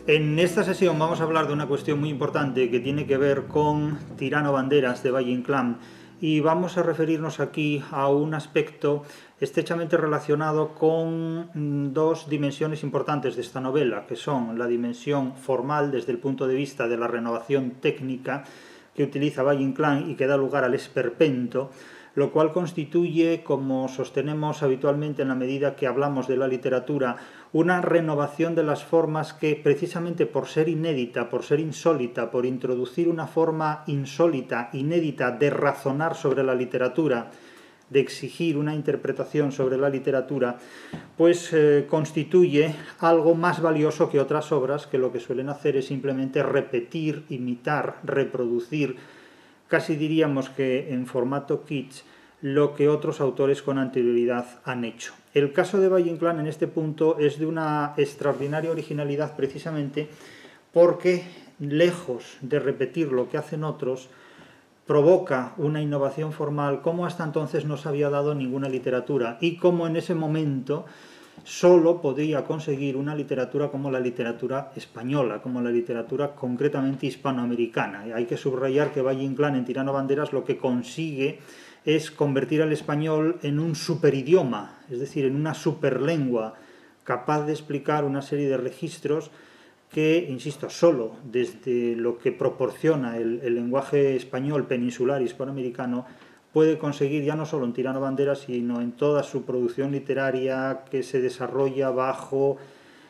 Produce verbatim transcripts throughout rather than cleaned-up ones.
En esta sesión vamos a hablar de una cuestión muy importante que tiene que ver con Tirano Banderas de Valle Inclán, y vamos a referirnos aquí a un aspecto estrechamente relacionado con dos dimensiones importantes de esta novela, que son la dimensión formal desde el punto de vista de la renovación técnica que utiliza Valle Inclán y que da lugar al esperpento, lo cual constituye, como sostenemos habitualmente en la medida que hablamos de la literatura, una renovación de las formas que, precisamente por ser inédita, por ser insólita, por introducir una forma insólita, inédita de razonar sobre la literatura, de exigir una interpretación sobre la literatura, pues eh, constituye algo más valioso que otras obras que lo que suelen hacer es simplemente repetir, imitar, reproducir, casi diríamos que en formato kitsch, lo que otros autores con anterioridad han hecho. El caso de Valle Inclán en este punto es de una extraordinaria originalidad precisamente porque, lejos de repetir lo que hacen otros, provoca una innovación formal como hasta entonces no se había dado en ninguna literatura y como en ese momento solo podía conseguir una literatura como la literatura española, como la literatura concretamente hispanoamericana. Y hay que subrayar que Valle Inclán en Tirano Banderas lo que consigue es convertir al español en un superidioma, es decir, en una superlengua capaz de explicar una serie de registros que, insisto, solo desde lo que proporciona el, el lenguaje español peninsular hispanoamericano puede conseguir, ya no solo en Tirano Banderas, sino en toda su producción literaria que se desarrolla bajo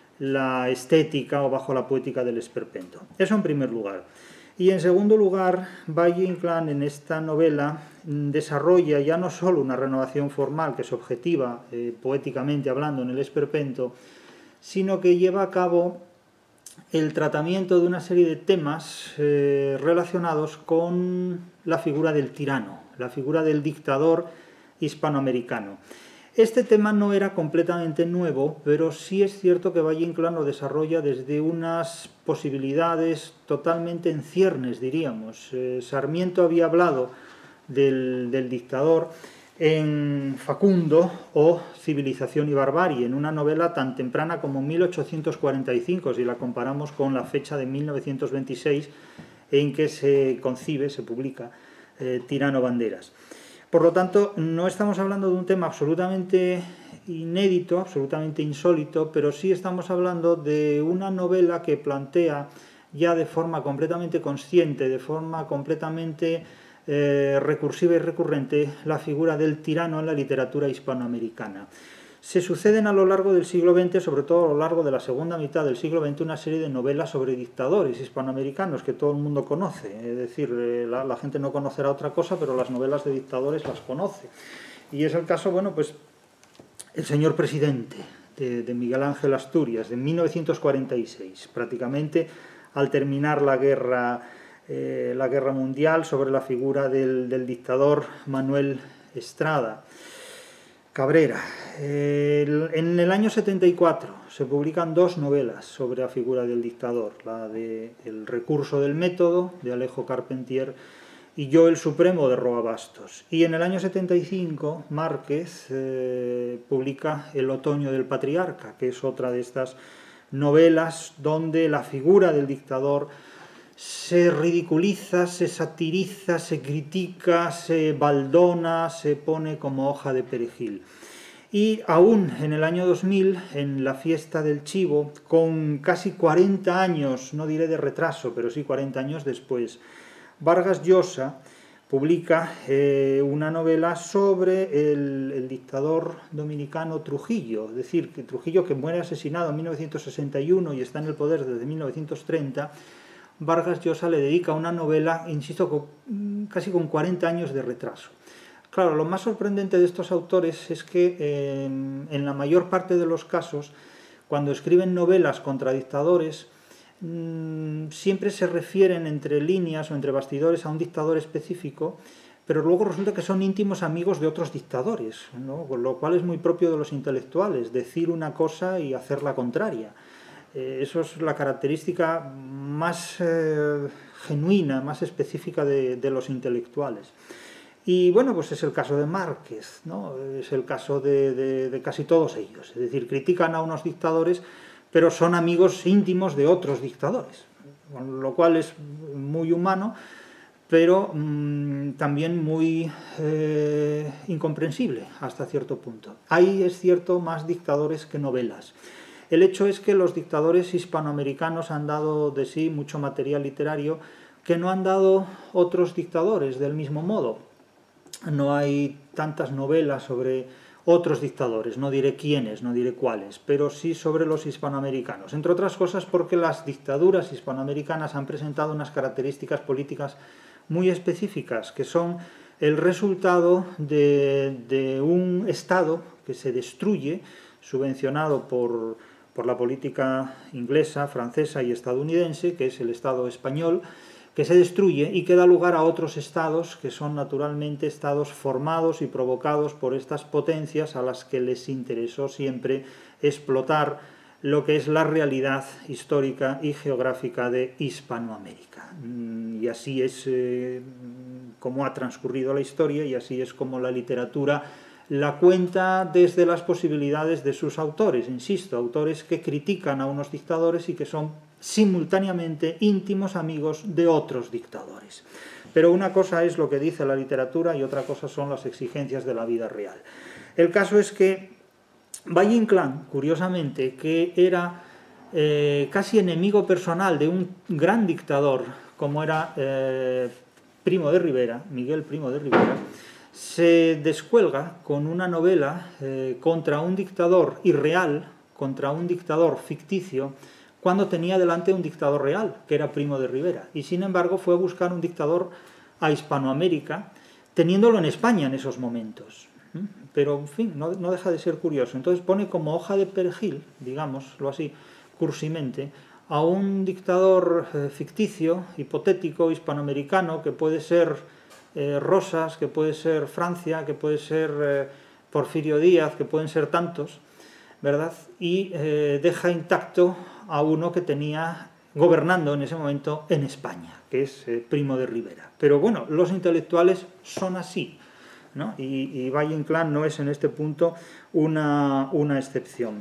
la estética o bajo la poética del esperpento. Eso en primer lugar. Y en segundo lugar, Valle Inclán en esta novela desarrolla ya no solo una renovación formal que es objetiva, eh, poéticamente hablando, en el esperpento, sino que lleva a cabo el tratamiento de una serie de temas eh, relacionados con la figura del tirano, la figura del dictador hispanoamericano. Este tema no era completamente nuevo, pero sí es cierto que Valle Inclán lo desarrolla desde unas posibilidades totalmente en ciernes, diríamos. Eh, Sarmiento había hablado del, del dictador en Facundo o Civilización y Barbarie, en una novela tan temprana como mil ochocientos cuarenta y cinco, si la comparamos con la fecha de mil novecientos veintiséis en que se concibe, se publica eh, Tirano Banderas. Por lo tanto, no estamos hablando de un tema absolutamente inédito, absolutamente insólito, pero sí estamos hablando de una novela que plantea ya de forma completamente consciente, de forma completamente eh, recursiva y recurrente, la figura del tirano en la literatura hispanoamericana. Se suceden a lo largo del siglo veinte, sobre todo a lo largo de la segunda mitad del siglo veinte, una serie de novelas sobre dictadores hispanoamericanos que todo el mundo conoce. Es decir, la, la gente no conocerá otra cosa, pero las novelas de dictadores las conoce. Y es el caso, bueno, pues, El señor presidente, de, de Miguel Ángel Asturias, de mil novecientos cuarenta y seis, prácticamente al terminar la guerra, eh, la guerra mundial, sobre la figura del, del dictador Manuel Estrada Cabrera. Eh, en el año setenta y cuatro se publican dos novelas sobre la figura del dictador, la de El recurso del método, de Alejo Carpentier, y Yo el Supremo, de Roa Bastos. Y en el año setenta y cinco Márquez eh, publica El otoño del patriarca, que es otra de estas novelas donde la figura del dictador se ridiculiza, se satiriza, se critica, se baldona, se pone como hoja de perejil. Y aún en el año dos mil, en la fiesta del chivo, con casi cuarenta años, no diré de retraso, pero sí cuarenta años después, Vargas Llosa publica eh, una novela sobre el, el dictador dominicano Trujillo, es decir, que Trujillo, que muere asesinado en mil novecientos sesenta y uno y está en el poder desde mil novecientos treinta, Vargas Llosa le dedica una novela, insisto, con, casi con cuarenta años de retraso. Claro, lo más sorprendente de estos autores es que eh, en la mayor parte de los casos, cuando escriben novelas contra dictadores, mmm, siempre se refieren entre líneas o entre bastidores a un dictador específico, pero luego resulta que son íntimos amigos de otros dictadores, ¿no? Con lo cual es muy propio de los intelectuales, decir una cosa y hacer la contraria. Eh, eso es la característica más eh, genuina, más específica de, de los intelectuales. Y bueno, pues es el caso de Márquez, ¿no? Es el caso de, de, de casi todos ellos. Es decir, critican a unos dictadores, pero son amigos íntimos de otros dictadores, con lo cual es muy humano, pero mmm, también muy eh, incomprensible hasta cierto punto. Hay, es cierto, más dictadores que novelas. El hecho es que los dictadores hispanoamericanos han dado de sí mucho material literario que no han dado otros dictadores del mismo modo. No hay tantas novelas sobre otros dictadores, no diré quiénes, no diré cuáles, pero sí sobre los hispanoamericanos. Entre otras cosas porque las dictaduras hispanoamericanas han presentado unas características políticas muy específicas, que son el resultado de, de un Estado que se destruye, subvencionado por, por la política inglesa, francesa y estadounidense, que es el Estado español, que se destruye y que da lugar a otros estados que son naturalmente estados formados y provocados por estas potencias a las que les interesó siempre explotar lo que es la realidad histórica y geográfica de Hispanoamérica. Y así es eh, como ha transcurrido la historia y así es como la literatura la cuenta desde las posibilidades de sus autores, insisto, autores que critican a unos dictadores y que son simultáneamente íntimos amigos de otros dictadores. Pero una cosa es lo que dice la literatura y otra cosa son las exigencias de la vida real. El caso es que Valle Inclán, curiosamente, que era eh, casi enemigo personal de un gran dictador como era eh, Primo de Rivera, Miguel Primo de Rivera, se descuelga con una novela eh, contra un dictador irreal, contra un dictador ficticio, cuando tenía delante un dictador real, que era Primo de Rivera. Y sin embargo fue a buscar un dictador a Hispanoamérica, teniéndolo en España en esos momentos. Pero, en fin, no, no deja de ser curioso. Entonces pone como hoja de perejil, digámoslo así, cursimente, a un dictador eh, ficticio, hipotético, hispanoamericano, que puede ser Eh, Rosas, que puede ser Francia, que puede ser eh, Porfirio Díaz, que pueden ser tantos, ¿verdad? Y eh, deja intacto a uno que tenía gobernando en ese momento en España, que es eh, Primo de Rivera. Pero bueno, los intelectuales son así, ¿no? Y, y Valle Inclán no es en este punto una, una excepción.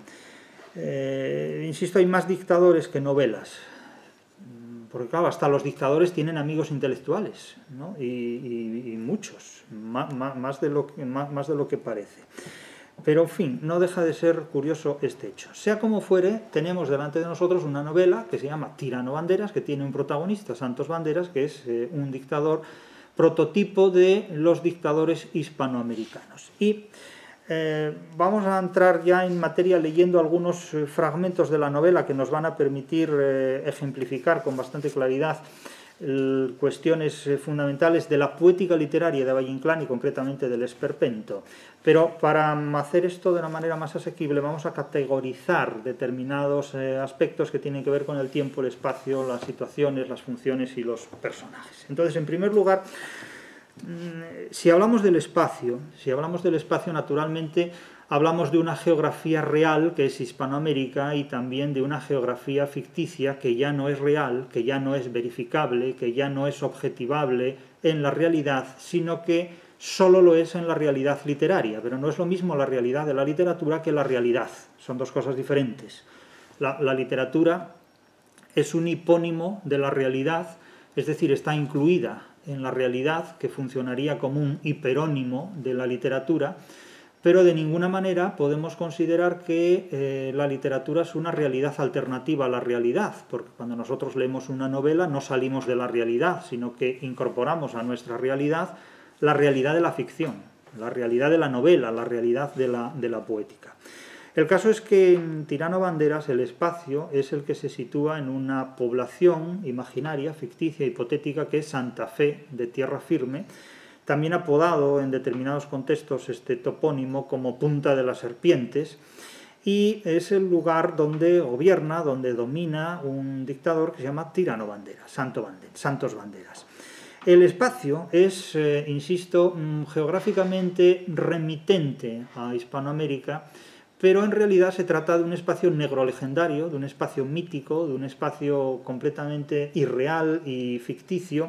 Eh, insisto, hay más dictadores que novelas. Porque claro, hasta los dictadores tienen amigos intelectuales, ¿no? y, y, y muchos, más, más, de lo que, más, más de lo que parece. Pero, en fin, no deja de ser curioso este hecho. Sea como fuere, tenemos delante de nosotros una novela que se llama Tirano Banderas, que tiene un protagonista, Santos Banderas, que es eh, un dictador prototipo de los dictadores hispanoamericanos. Y Eh, vamos a entrar ya en materia leyendo algunos eh, fragmentos de la novela que nos van a permitir eh, ejemplificar con bastante claridad eh, cuestiones eh, fundamentales de la poética literaria de Valle Inclán y concretamente del esperpento. Pero para hacer esto de una manera más asequible vamos a categorizar determinados eh, aspectos que tienen que ver con el tiempo, el espacio, las situaciones, las funciones y los personajes. Entonces, en primer lugar, si hablamos del espacio, si hablamos del espacio, naturalmente hablamos de una geografía real que es Hispanoamérica y también de una geografía ficticia que ya no es real, que ya no es verificable, que ya no es objetivable en la realidad, sino que solo lo es en la realidad literaria. Pero no es lo mismo la realidad de la literatura que la realidad, son dos cosas diferentes. La, la literatura es un hipónimo de la realidad, es decir, está incluida en la realidad, que funcionaría como un hiperónimo de la literatura, pero de ninguna manera podemos considerar que eh, la literatura es una realidad alternativa a la realidad, porque cuando nosotros leemos una novela no salimos de la realidad, sino que incorporamos a nuestra realidad la realidad de la ficción, la realidad de la novela, la realidad de la, de la poética. El caso es que en Tirano Banderas el espacio es el que se sitúa en una población imaginaria, ficticia, hipotética, que es Santa Fe de Tierra Firme, también apodado en determinados contextos este topónimo como Punta de las Serpientes, y es el lugar donde gobierna, donde domina un dictador que se llama Tirano Banderas, Santo Banderas, Santos Banderas. El espacio es, eh, insisto, geográficamente remitente a Hispanoamérica, pero en realidad se trata de un espacio negro legendario, de un espacio mítico, de un espacio completamente irreal y ficticio,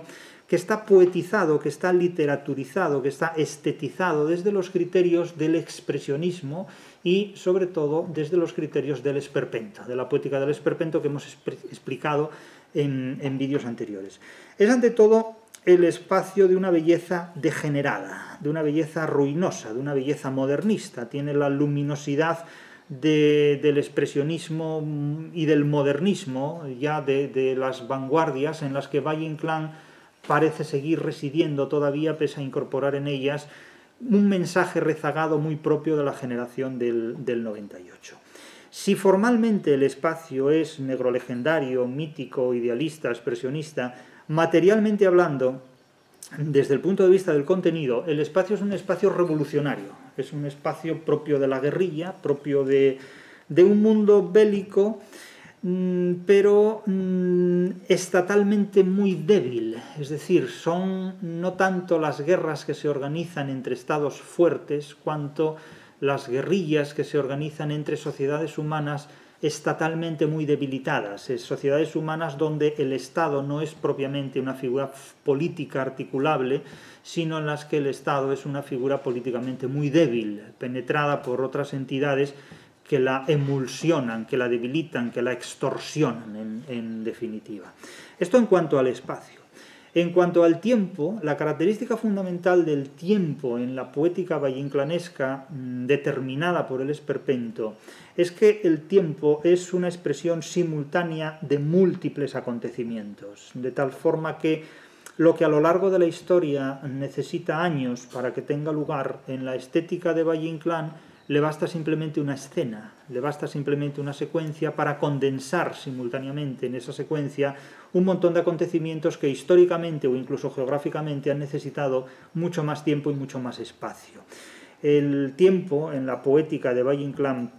que está poetizado, que está literaturizado, que está estetizado desde los criterios del expresionismo y, sobre todo, desde los criterios del esperpento, de la poética del esperpento que hemos explicado en, en vídeos anteriores. Es, ante todo, el espacio de una belleza degenerada, de una belleza ruinosa, de una belleza modernista. Tiene la luminosidad de, del expresionismo y del modernismo, ya de, de las vanguardias en las que Valle-Inclán parece seguir residiendo todavía, pese a incorporar en ellas un mensaje rezagado muy propio de la generación del, del noventa y ocho. Si formalmente el espacio es negrolegendario, mítico, idealista, expresionista, materialmente hablando, desde el punto de vista del contenido, el espacio es un espacio revolucionario, es un espacio propio de la guerrilla, propio de, de un mundo bélico, pero estatalmente muy débil. Es decir, son no tanto las guerras que se organizan entre estados fuertes, cuanto las guerrillas que se organizan entre sociedades humanas estatalmente muy debilitadas, sociedades humanas donde el Estado no es propiamente una figura política articulable, sino en las que el Estado es una figura políticamente muy débil, penetrada por otras entidades que la emulsionan, que la debilitan, que la extorsionan, en, en definitiva. Esto en cuanto al espacio. En cuanto al tiempo, la característica fundamental del tiempo en la poética valleinclanesca, determinada por el esperpento, es que el tiempo es una expresión simultánea de múltiples acontecimientos, de tal forma que lo que a lo largo de la historia necesita años para que tenga lugar, en la estética de Valle-Inclán le basta simplemente una escena, le basta simplemente una secuencia para condensar simultáneamente en esa secuencia un montón de acontecimientos que históricamente o incluso geográficamente han necesitado mucho más tiempo y mucho más espacio. El tiempo en la poética de Valle-Inclán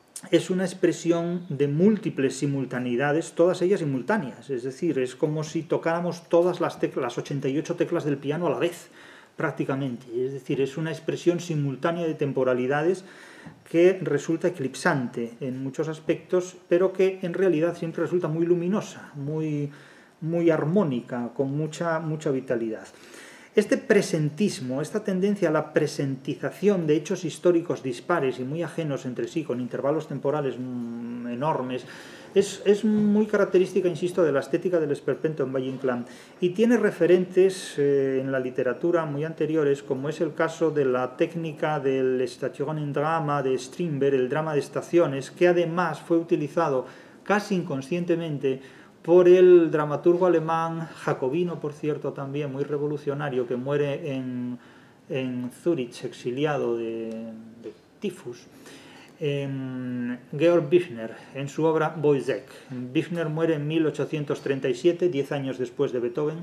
es una expresión de múltiples simultaneidades, todas ellas simultáneas, es decir, es como si tocáramos todas las teclas, las ochenta y ocho teclas del piano a la vez, prácticamente, es decir, es una expresión simultánea de temporalidades que resulta eclipsante en muchos aspectos, pero que en realidad siempre resulta muy luminosa, muy, muy armónica, con mucha, mucha vitalidad. Este presentismo, esta tendencia a la presentización de hechos históricos dispares y muy ajenos entre sí, con intervalos temporales enormes, es, es muy característica, insisto, de la estética del esperpento en Valle-Inclán y tiene referentes eh, en la literatura muy anteriores, como es el caso de la técnica del Station en Drama de Strindberg, el drama de estaciones, que además fue utilizado casi inconscientemente por el dramaturgo alemán, jacobino por cierto también, muy revolucionario, que muere en, en Zúrich, exiliado de, de tifus, eh, Georg Büchner, en su obra Woyzeck. Büchner muere en mil ochocientos treinta y siete, diez años después de Beethoven,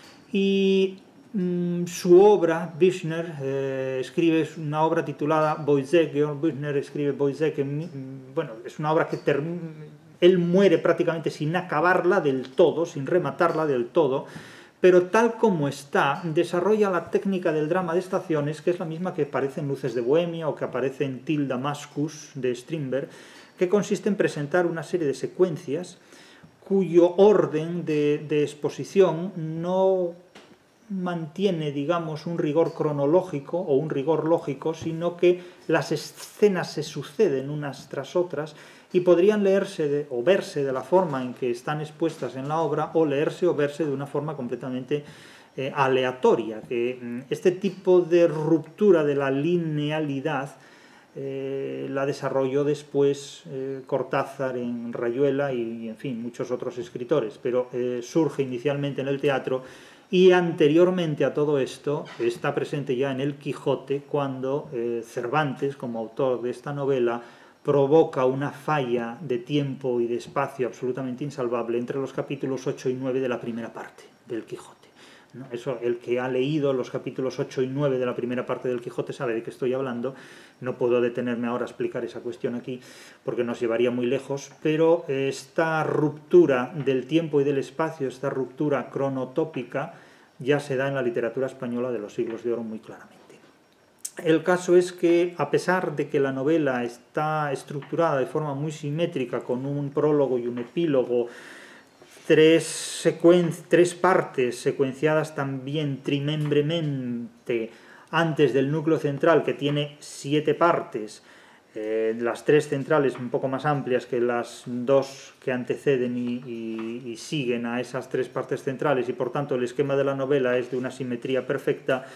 y mmm, su obra, Büchner, eh, escribe una obra titulada Woyzeck. Georg Büchner escribe Woyzeck, en, bueno, es una obra que termina... Él muere prácticamente sin acabarla del todo, sin rematarla del todo, pero tal como está, desarrolla la técnica del drama de estaciones, que es la misma que aparece en Luces de Bohemia o que aparece en Till Damascus de Strindberg, que consiste en presentar una serie de secuencias cuyo orden de, de exposición no mantiene, digamos, un rigor cronológico o un rigor lógico, sino que las escenas se suceden unas tras otras y podrían leerse de, o verse de la forma en que están expuestas en la obra, o leerse o verse de una forma completamente eh, aleatoria. Que este tipo de ruptura de la linealidad eh, la desarrolló después eh, Cortázar en Rayuela y, en fin, muchos otros escritores, pero eh, surge inicialmente en el teatro y anteriormente a todo esto está presente ya en el Quijote, cuando eh, Cervantes, como autor de esta novela, provoca una falla de tiempo y de espacio absolutamente insalvable entre los capítulos ocho y nueve de la primera parte del Quijote, ¿no? Eso, el que ha leído los capítulos ocho y nueve de la primera parte del Quijote sabe de qué estoy hablando. No puedo detenerme ahora a explicar esa cuestión aquí porque nos llevaría muy lejos, pero esta ruptura del tiempo y del espacio, esta ruptura cronotópica, ya se da en la literatura española de los siglos de oro muy claramente. El caso es que, a pesar de que la novela está estructurada de forma muy simétrica, con un prólogo y un epílogo tres, tres partes secuenciadas también trimembremente antes del núcleo central, que tiene siete partes, eh, las tres centrales un poco más amplias que las dos que anteceden y, y, y siguen a esas tres partes centrales, y por tanto el esquema de la novela es de una simetría perfecta.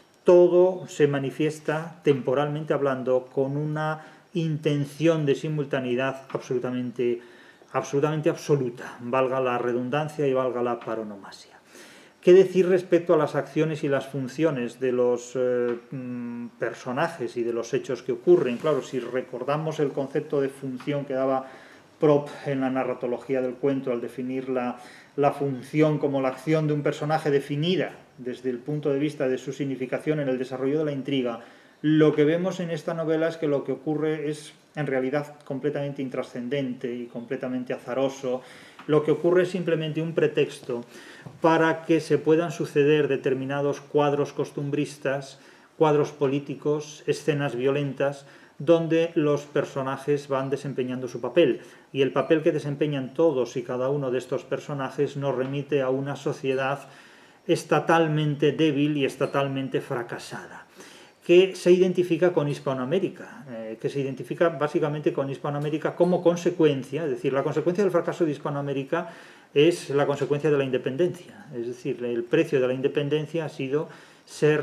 Todo se manifiesta, temporalmente hablando, con una intención de simultaneidad absolutamente, absolutamente absoluta, valga la redundancia y valga la paronomasia. ¿Qué decir respecto a las acciones y las funciones de los eh, personajes y de los hechos que ocurren? Claro, si recordamos el concepto de función que daba Propp en la narratología del cuento al definir la, la función como la acción de un personaje definida desde el punto de vista de su significación en el desarrollo de la intriga, lo que vemos en esta novela es que lo que ocurre es en realidad completamente intrascendente y completamente azaroso. Lo que ocurre es simplemente un pretexto para que se puedan suceder determinados cuadros costumbristas, cuadros políticos, escenas violentas, donde los personajes van desempeñando su papel. Y el papel que desempeñan todos y cada uno de estos personajes nos remite a una sociedad estatalmente débil y estatalmente fracasada, que se identifica con Hispanoamérica, eh, que se identifica básicamente con Hispanoamérica como consecuencia, es decir, la consecuencia del fracaso de Hispanoamérica es la consecuencia de la independencia, es decir, el precio de la independencia ha sido ser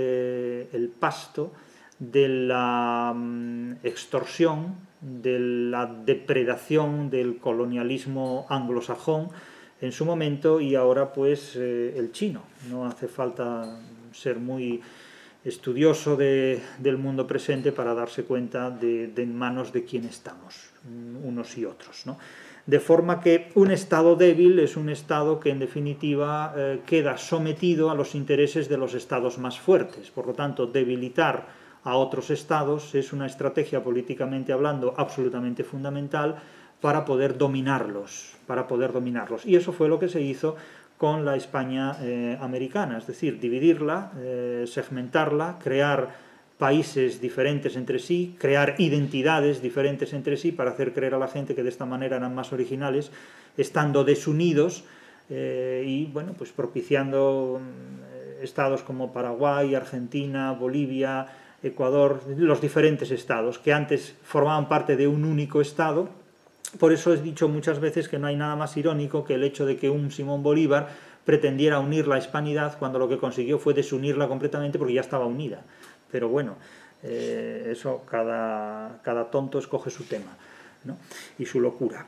eh, el pasto de la um, extorsión, de la depredación del colonialismo anglosajón en su momento, y ahora pues eh, el chino. No hace falta ser muy estudioso de, del mundo presente para darse cuenta de, de en manos de quién estamos, unos y otros, ¿no? De forma que un Estado débil es un Estado que en definitiva eh, queda sometido a los intereses de los Estados más fuertes. Por lo tanto, debilitar a otros Estados es una estrategia políticamente hablando absolutamente fundamental para poder dominarlos, para poder dominarlos. Y eso fue lo que se hizo con la España eh, americana, es decir, dividirla, eh, segmentarla, crear países diferentes entre sí, crear identidades diferentes entre sí para hacer creer a la gente que de esta manera eran más originales, estando desunidos eh, y bueno, pues propiciando eh, estados como Paraguay, Argentina, Bolivia, Ecuador, los diferentes estados que antes formaban parte de un único estado. Por eso he dicho muchas veces que no hay nada más irónico que el hecho de que un Simón Bolívar pretendiera unir la hispanidad cuando lo que consiguió fue desunirla completamente porque ya estaba unida. Pero bueno, eh, eso cada, cada tonto escoge su tema, ¿no? Y su locura.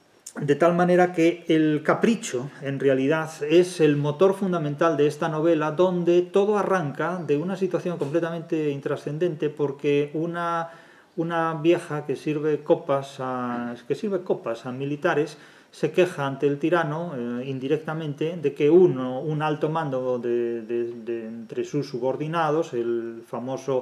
De tal manera que el capricho, en realidad, es el motor fundamental de esta novela, donde todo arranca de una situación completamente intrascendente, porque una, una vieja que sirve copas a, que sirve copas a militares se queja ante el tirano, eh, indirectamente, de que uno, un alto mando de, de, de, entre sus subordinados, el famoso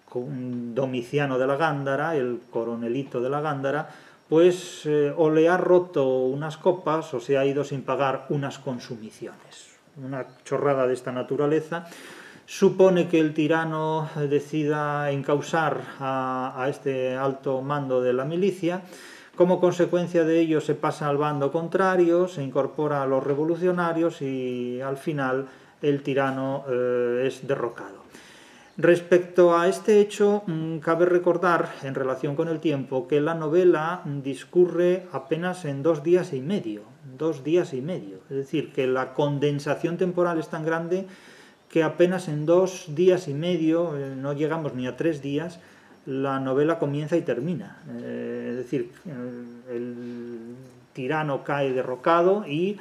Domiciano de la Gándara, el coronelito de la Gándara, pues eh, o le ha roto unas copas o se ha ido sin pagar unas consumiciones. Una chorrada de esta naturaleza supone que el tirano decida encausar a, a este alto mando de la milicia. Como consecuencia de ello se pasa al bando contrario, se incorpora a los revolucionarios y al final el tirano eh, es derrocado. Respecto a este hecho, cabe recordar, en relación con el tiempo, que la novela discurre apenas en dos días y medio, dos días y medio. Es decir, que la condensación temporal es tan grande que apenas en dos días y medio, no llegamos ni a tres días, la novela comienza y termina. Eh, es decir, el, el tirano cae derrocado y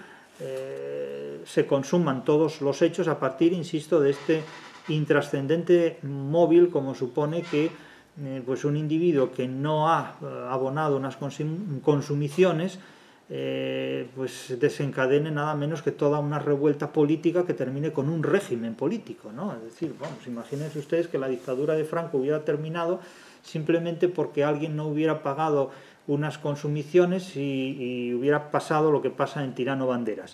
eh, se consuman todos los hechos a partir, insisto, de este intrascendente móvil, como supone que eh, pues un individuo que no ha eh, abonado unas consum consumiciones eh, pues desencadene nada menos que toda una revuelta política que termine con un régimen político, ¿no? Es decir, vamos, imagínense ustedes que la dictadura de Franco hubiera terminado simplemente porque alguien no hubiera pagado unas consumiciones y, y hubiera pasado lo que pasa en Tirano Banderas.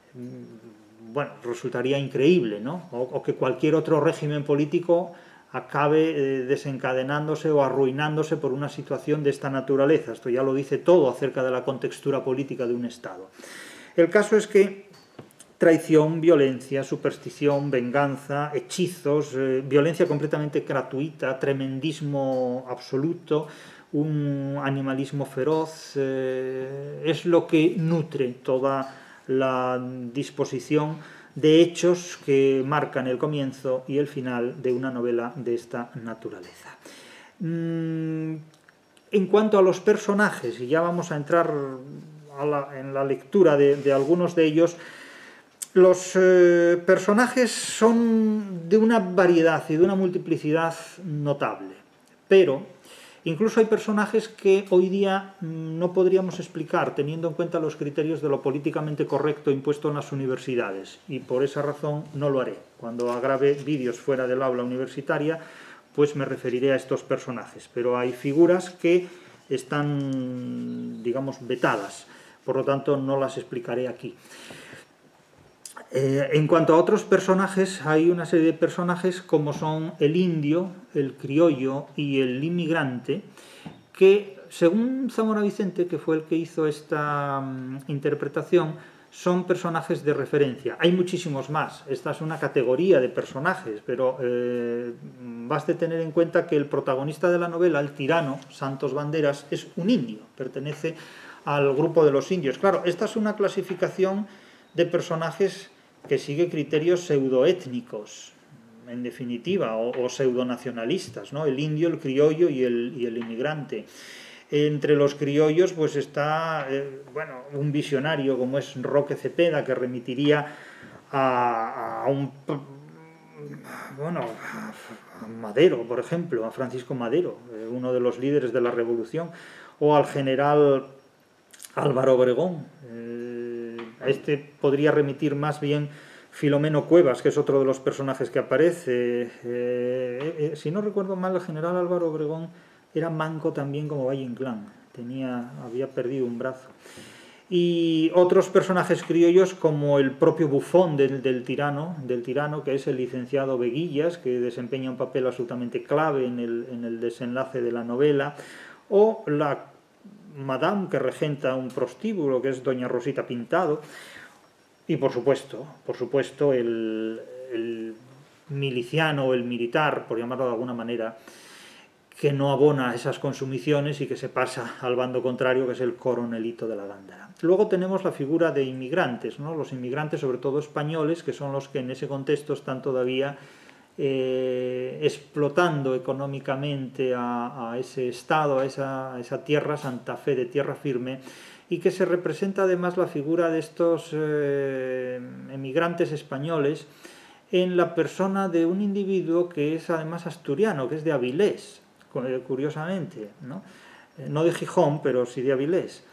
Bueno, resultaría increíble, ¿no? O, o que cualquier otro régimen político acabe eh, desencadenándose o arruinándose por una situación de esta naturaleza. Esto ya lo dice todo acerca de la contextura política de un Estado. El caso es que traición, violencia, superstición, venganza, hechizos, eh, violencia completamente gratuita, tremendismo absoluto, un animalismo feroz, eh, es lo que nutre toda la disposición de hechos que marcan el comienzo y el final de una novela de esta naturaleza. Mm, en cuanto a los personajes, y ya vamos a entrar a la, en la lectura de, de algunos de ellos, los eh, personajes son de una variedad y de una multiplicidad notable, pero incluso hay personajes que hoy día no podríamos explicar teniendo en cuenta los criterios de lo políticamente correcto impuesto en las universidades, y por esa razón no lo haré. Cuando grabe vídeos fuera del aula universitaria, pues me referiré a estos personajes, pero hay figuras que están, digamos, vetadas, por lo tanto no las explicaré aquí. Eh, en cuanto a otros personajes, hay una serie de personajes como son el indio, el criollo y el inmigrante, que según Zamora Vicente, que fue el que hizo esta um, interpretación, son personajes de referencia. Hay muchísimos más, esta es una categoría de personajes, pero eh, baste tener en cuenta que el protagonista de la novela, el tirano, Santos Banderas, es un indio, pertenece al grupo de los indios. Claro, esta es una clasificación de personajes que sigue criterios pseudoétnicos, en definitiva, o, o pseudonacionalistas, ¿no? El indio, el criollo y el, y el inmigrante. Entre los criollos pues está eh, bueno, un visionario como es Roque Cepeda, que remitiría a, a un bueno, a Madero, por ejemplo, a Francisco Madero, eh, uno de los líderes de la revolución, o al general Álvaro Obregón. Eh, a este podría remitir más bien Filomeno Cuevas, que es otro de los personajes que aparece. Eh, eh, si no recuerdo mal, el general Álvaro Obregón era manco también como Valle Inclán, tenía, había perdido un brazo. Y otros personajes criollos como el propio bufón del, del, tirano, del tirano, que es el licenciado Veguillas, que desempeña un papel absolutamente clave en el, en el desenlace de la novela, o la madame que regenta un prostíbulo, que es doña Rosita Pintado, y por supuesto, por supuesto el, el miliciano o el militar, por llamarlo de alguna manera, que no abona esas consumiciones y que se pasa al bando contrario, que es el coronelito de la Gándara. Luego tenemos la figura de inmigrantes, ¿no? Los inmigrantes, sobre todo españoles, que son los que en ese contexto están todavía eh, explotando económicamente a, a ese estado, a esa, a esa tierra, Santa Fe de tierra firme, y que se representa además la figura de estos eh, emigrantes españoles en la persona de un individuo que es además asturiano, que es de Avilés, curiosamente, ¿no? No de Gijón, pero sí de Avilés.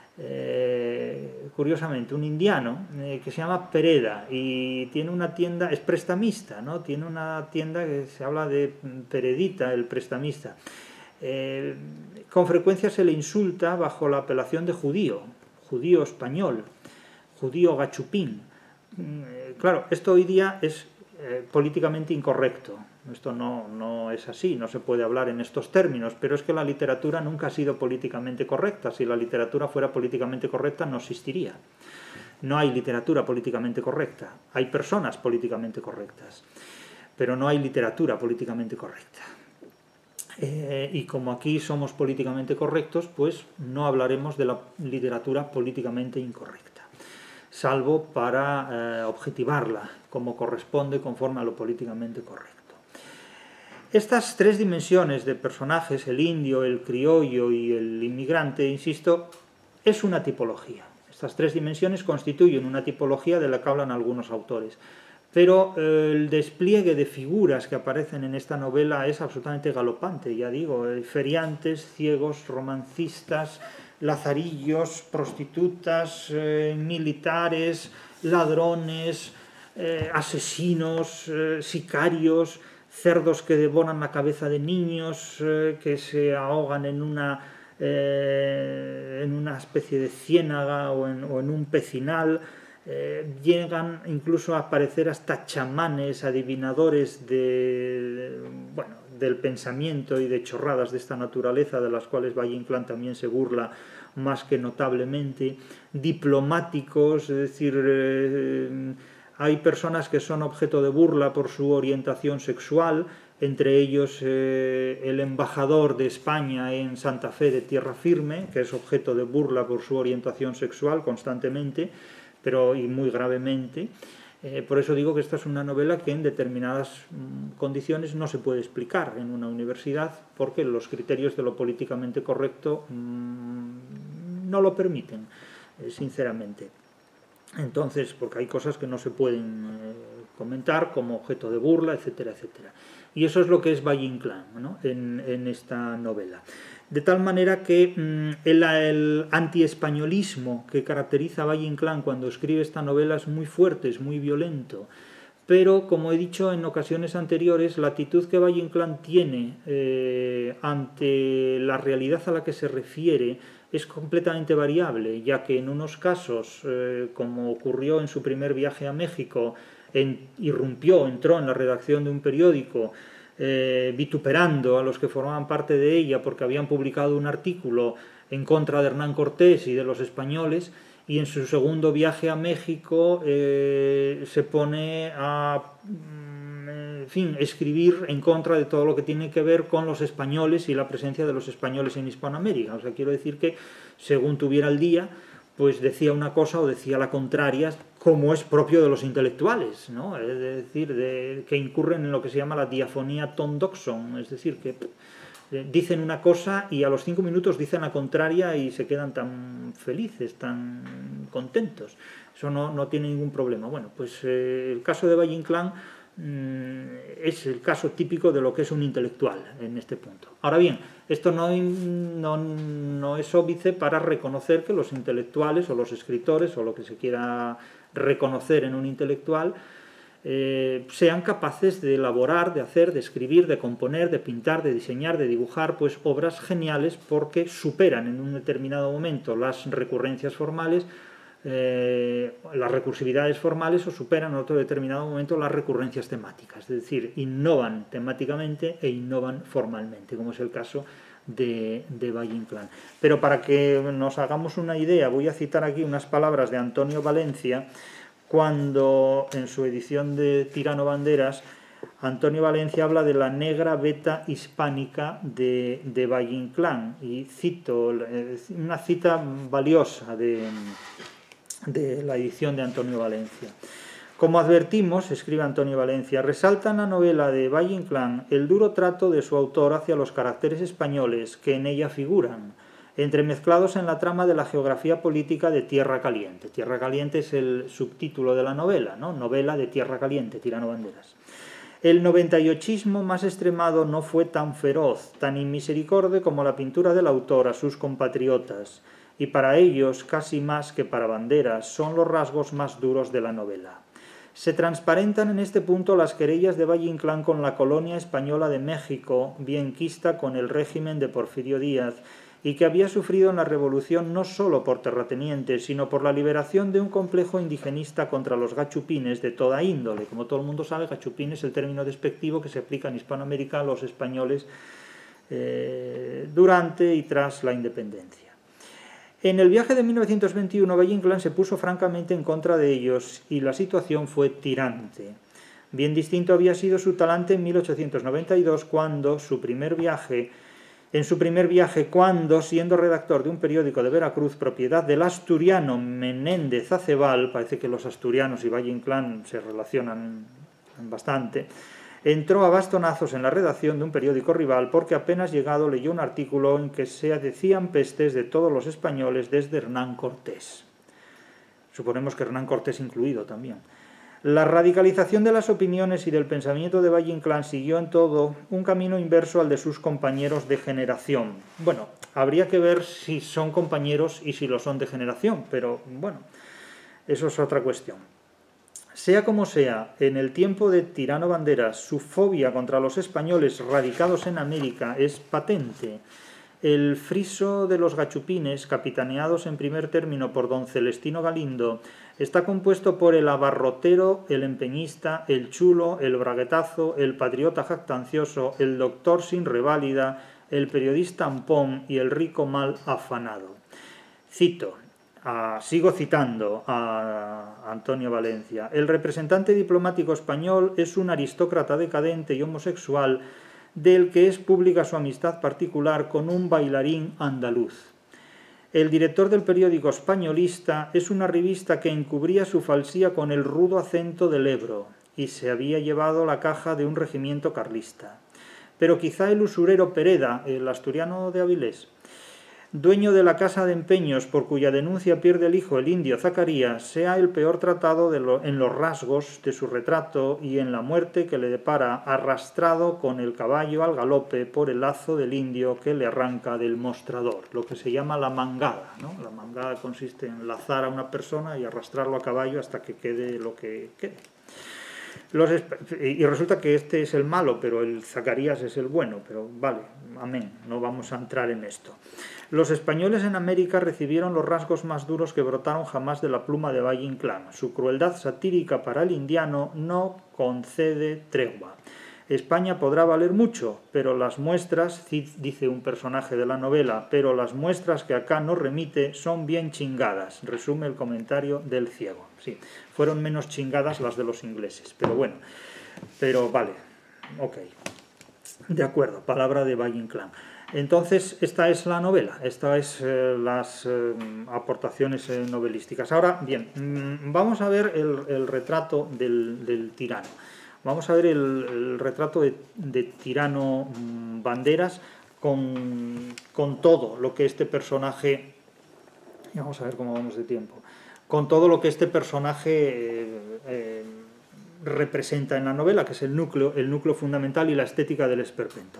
Eh, curiosamente, un indiano eh, que se llama Pereda y tiene una tienda, es prestamista, ¿no? Tiene una tienda que se habla de Peredita, el prestamista. Eh, con frecuencia se le insulta bajo la apelación de judío, judío español, judío gachupín. Eh, claro, esto hoy día es eh, políticamente incorrecto. Esto no, no es así, no se puede hablar en estos términos, pero es que la literatura nunca ha sido políticamente correcta. Si la literatura fuera políticamente correcta, no existiría. No hay literatura políticamente correcta. Hay personas políticamente correctas, pero no hay literatura políticamente correcta. Eh, y como aquí somos políticamente correctos, pues no hablaremos de la literatura políticamente incorrecta, salvo para eh, objetivarla como corresponde conforme a lo políticamente correcto. Estas tres dimensiones de personajes, el indio, el criollo y el inmigrante, insisto, es una tipología. Estas tres dimensiones constituyen una tipología de la que hablan algunos autores. Pero eh, el despliegue de figuras que aparecen en esta novela es absolutamente galopante, ya digo, eh, feriantes, ciegos, romancistas, lazarillos, prostitutas, eh, militares, ladrones, eh, asesinos, eh, sicarios, cerdos que devoran la cabeza de niños, eh, que se ahogan en una, eh, en una especie de ciénaga o en, o en un pecinal. Eh, llegan incluso a aparecer hasta chamanes, adivinadores de, bueno, del pensamiento y de chorradas de esta naturaleza, de las cuales Valle Inclán también se burla más que notablemente, diplomáticos, es decir, eh, hay personas que son objeto de burla por su orientación sexual, entre ellos eh, el embajador de España en Santa Fe de Tierra Firme, que es objeto de burla por su orientación sexual constantemente, pero y muy gravemente. Eh, por eso digo que esta es una novela que en determinadas mm, condiciones no se puede explicar en una universidad, porque los criterios de lo políticamente correcto mmm, no lo permiten, eh, sinceramente. Entonces, porque hay cosas que no se pueden eh, comentar como objeto de burla, etcétera, etcétera. Y eso es lo que es Valle Inclán, ¿no? en, en esta novela. De tal manera que mmm, el, el antiespañolismo que caracteriza a Valle Inclán cuando escribe esta novela es muy fuerte, es muy violento. Pero, como he dicho en ocasiones anteriores, la actitud que Valle Inclán tiene eh, ante la realidad a la que se refiere es completamente variable, ya que en unos casos, eh, como ocurrió en su primer viaje a México, en, irrumpió, entró en la redacción de un periódico, eh, vituperando a los que formaban parte de ella porque habían publicado un artículo en contra de Hernán Cortés y de los españoles, y en su segundo viaje a México eh, se pone a en fin, escribir en contra de todo lo que tiene que ver con los españoles y la presencia de los españoles en Hispanoamérica. O sea, quiero decir que según tuviera el día, pues decía una cosa o decía la contraria, como es propio de los intelectuales, ¿no? Es decir, de, que incurren en lo que se llama la diafonía Tom Dodson, es decir, que dicen una cosa y a los cinco minutos dicen la contraria y se quedan tan felices, tan contentos. Eso no, no tiene ningún problema. Bueno, pues eh, el caso de Valle Inclán mmm, es el caso típico de lo que es un intelectual en este punto. Ahora bien, esto no, no, no es óbice para reconocer que los intelectuales o los escritores o lo que se quiera reconocer en un intelectual Eh, sean capaces de elaborar, de hacer, de escribir, de componer, de pintar, de diseñar, de dibujar, pues obras geniales porque superan en un determinado momento las recurrencias formales, eh, las recursividades formales o superan en otro determinado momento las recurrencias temáticas, es decir, innovan temáticamente e innovan formalmente, como es el caso de, de Valle Inclán. Pero para que nos hagamos una idea, voy a citar aquí unas palabras de Antonio Valencia, cuando en su edición de Tirano Banderas, Antonio Valencia habla de la negra beta hispánica de, de Valle Inclán, y cito una cita valiosa de, de la edición de Antonio Valencia. Como advertimos, escribe Antonio Valencia, resalta en la novela de Valle Inclán el duro trato de su autor hacia los caracteres españoles que en ella figuran, entremezclados en la trama de la geografía política de Tierra Caliente. Tierra Caliente es el subtítulo de la novela, ¿no? Novela de Tierra Caliente, Tirano Banderas. El noventa y ochismo más extremado no fue tan feroz, tan inmisericorde como la pintura del autor a sus compatriotas, y para ellos, casi más que para Banderas, son los rasgos más duros de la novela. Se transparentan en este punto las querellas de Valle Inclán con la colonia española de México, bienquista con el régimen de Porfirio Díaz, y que había sufrido en la revolución no solo por terratenientes, sino por la liberación de un complejo indigenista contra los gachupines de toda índole. Como todo el mundo sabe, gachupín es el término despectivo que se aplica en Hispanoamérica a los españoles eh, durante y tras la independencia. En el viaje de mil novecientos veintiuno, Valle Inclán se puso francamente en contra de ellos y la situación fue tirante. Bien distinto había sido su talante en mil ochocientos noventa y dos, cuando su primer viaje En su primer viaje, cuando, siendo redactor de un periódico de Veracruz, propiedad del asturiano Menéndez Acebal, parece que los asturianos y Valle Inclán se relacionan bastante, entró a bastonazos en la redacción de un periódico rival porque apenas llegado leyó un artículo en que se decían pestes de todos los españoles desde Hernán Cortés. Suponemos que Hernán Cortés incluido también. La radicalización de las opiniones y del pensamiento de Valle Inclán siguió en todo un camino inverso al de sus compañeros de generación. Bueno, habría que ver si son compañeros y si lo son de generación, pero bueno, eso es otra cuestión. Sea como sea, en el tiempo de Tirano Banderas, su fobia contra los españoles radicados en América es patente. El friso de los Gachupines, capitaneados en primer término por don Celestino Galindo, está compuesto por el abarrotero, el empeñista, el chulo, el braguetazo, el patriota jactancioso, el doctor sin reválida, el periodista ampón y el rico mal afanado. Cito, a, sigo citando a Antonio Valencia, el representante diplomático español es un aristócrata decadente y homosexual del que es pública su amistad particular con un bailarín andaluz. El director del periódico Españolista es una revista que encubría su falsía con el rudo acento del Ebro y se había llevado la caja de un regimiento carlista. Pero quizá el usurero Pereda, el asturiano de Avilés, dueño de la casa de empeños por cuya denuncia pierde el hijo el indio Zacarías, sea el peor tratado de lo, en los rasgos de su retrato y en la muerte que le depara arrastrado con el caballo al galope por el lazo del indio que le arranca del mostrador, lo que se llama la mangada, ¿no? La mangada consiste en lazar a una persona y arrastrarlo a caballo hasta que quede lo que quede. Los, y resulta que este es el malo, pero el Zacarías es el bueno, pero vale, amén, no vamos a entrar en esto. Los españoles en América recibieron los rasgos más duros que brotaron jamás de la pluma de Valle Inclán. Su crueldad satírica para el indiano no concede tregua. España podrá valer mucho, pero las muestras, dice un personaje de la novela, pero las muestras que acá nos remite son bien chingadas, resume el comentario del ciego. Sí, fueron menos chingadas las de los ingleses, pero bueno, pero vale, ok, de acuerdo, palabra de Valle Inclán. Entonces, esta es la novela, estas es eh, las eh, aportaciones eh, novelísticas. Ahora, bien, mmm, vamos a ver el, el retrato del, del tirano. Vamos a ver el, el retrato de, de Tirano mmm, Banderas con, con todo lo que este personaje... Vamos a ver cómo vamos de tiempo. Con todo lo que este personaje eh, eh, representa en la novela, que es el núcleo, el núcleo fundamental y la estética del esperpento.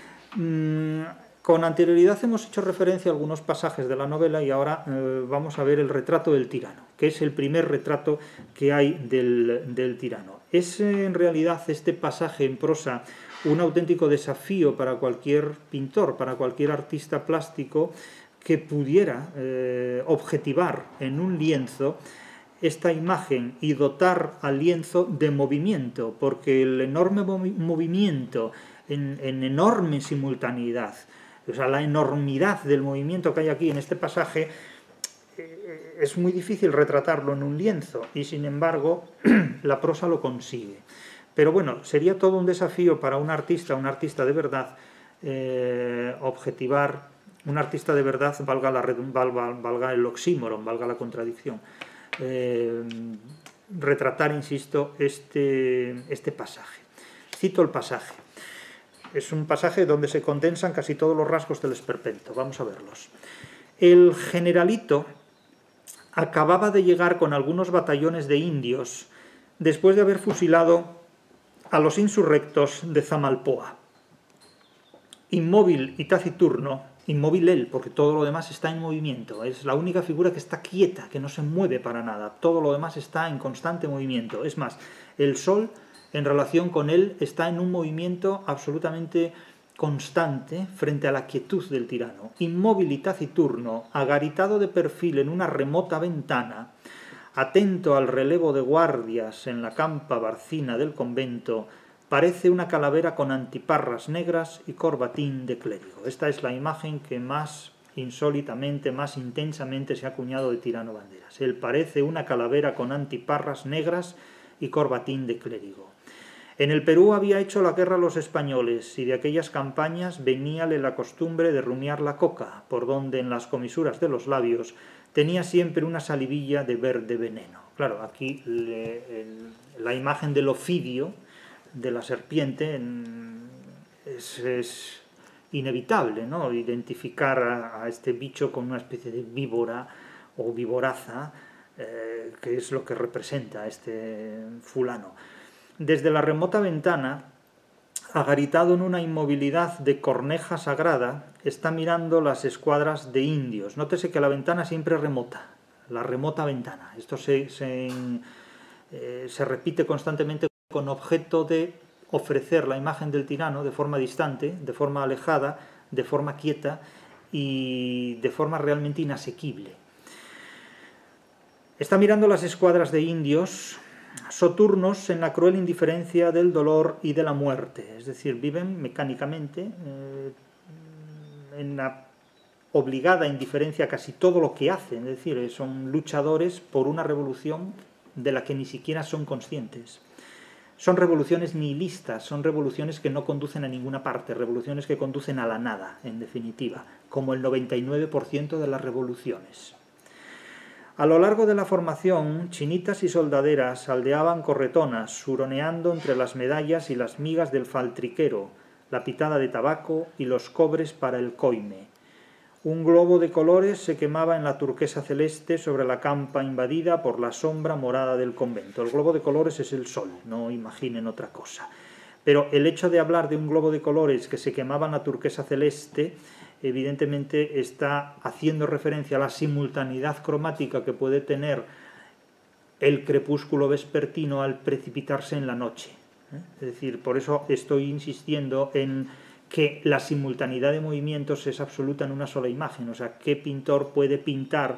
Mm, con anterioridad hemos hecho referencia a algunos pasajes de la novela y ahora eh, vamos a ver el retrato del tirano, que es el primer retrato que hay del, del tirano. Es eh, en realidad este pasaje en prosa un auténtico desafío para cualquier pintor, para cualquier artista plástico que pudiera eh, objetivar en un lienzo esta imagen y dotar al lienzo de movimiento, porque el enorme movi movimiento en, en enorme simultaneidad, o sea, la enormidad del movimiento que hay aquí en este pasaje, eh, es muy difícil retratarlo en un lienzo y sin embargo la prosa lo consigue. Pero bueno, sería todo un desafío para un artista, un artista de verdad, eh, objetivar, un artista de verdad, valga, la, valga, valga el oxímoron, valga la contradicción, eh, retratar, insisto, este, este pasaje. Cito el pasaje. Es un pasaje donde se condensan casi todos los rasgos del esperpento. Vamos a verlos. El generalito acababa de llegar con algunos batallones de indios después de haber fusilado a los insurrectos de Zamalpoa. Inmóvil y taciturno, inmóvil él, porque todo lo demás está en movimiento, es la única figura que está quieta, que no se mueve para nada, todo lo demás está en constante movimiento. Es más, el sol en relación con él está en un movimiento absolutamente constante frente a la quietud del tirano. Inmóvil y taciturno, agaritado de perfil en una remota ventana, atento al relevo de guardias en la campa barcina del convento, parece una calavera con antiparras negras y corbatín de clérigo. Esta es la imagen que más insólitamente, más intensamente se ha acuñado de Tirano Banderas. Él parece una calavera con antiparras negras y corbatín de clérigo. En el Perú había hecho la guerra a los españoles y de aquellas campañas veníale la costumbre de rumiar la coca, por donde en las comisuras de los labios tenía siempre una salivilla de verde veneno. Claro, aquí le, el, la imagen del ofidio, de la serpiente, es, es inevitable, ¿no? Identificar a, a este bicho con una especie de víbora o víboraza, eh, que es lo que representa a este fulano. Desde la remota ventana, agaritado en una inmovilidad de corneja sagrada, está mirando las escuadras de indios. Nótese que la ventana siempre es remota, la remota ventana. Esto se, se, eh, se repite constantemente con objeto de ofrecer la imagen del tirano de forma distante, de forma alejada, de forma quieta, y de forma realmente inasequible. Está mirando las escuadras de indios soturnos en la cruel indiferencia del dolor y de la muerte, es decir, viven mecánicamente eh, en la obligada indiferencia a casi todo lo que hacen, es decir, son luchadores por una revolución de la que ni siquiera son conscientes. Son revoluciones nihilistas, son revoluciones que no conducen a ninguna parte, revoluciones que conducen a la nada, en definitiva, como el noventa y nueve por ciento de las revoluciones. A lo largo de la formación, chinitas y soldaderas aldeaban corretonas, suroneando entre las medallas y las migas del faltriquero, la pitada de tabaco y los cobres para el coime. Un globo de colores se quemaba en la turquesa celeste sobre la campa invadida por la sombra morada del convento. El globo de colores es el sol, no imaginen otra cosa. Pero el hecho de hablar de un globo de colores que se quemaba en la turquesa celeste, evidentemente está haciendo referencia a la simultaneidad cromática que puede tener el crepúsculo vespertino al precipitarse en la noche. Es decir, por eso estoy insistiendo en que la simultaneidad de movimientos es absoluta en una sola imagen. O sea, ¿qué pintor puede pintar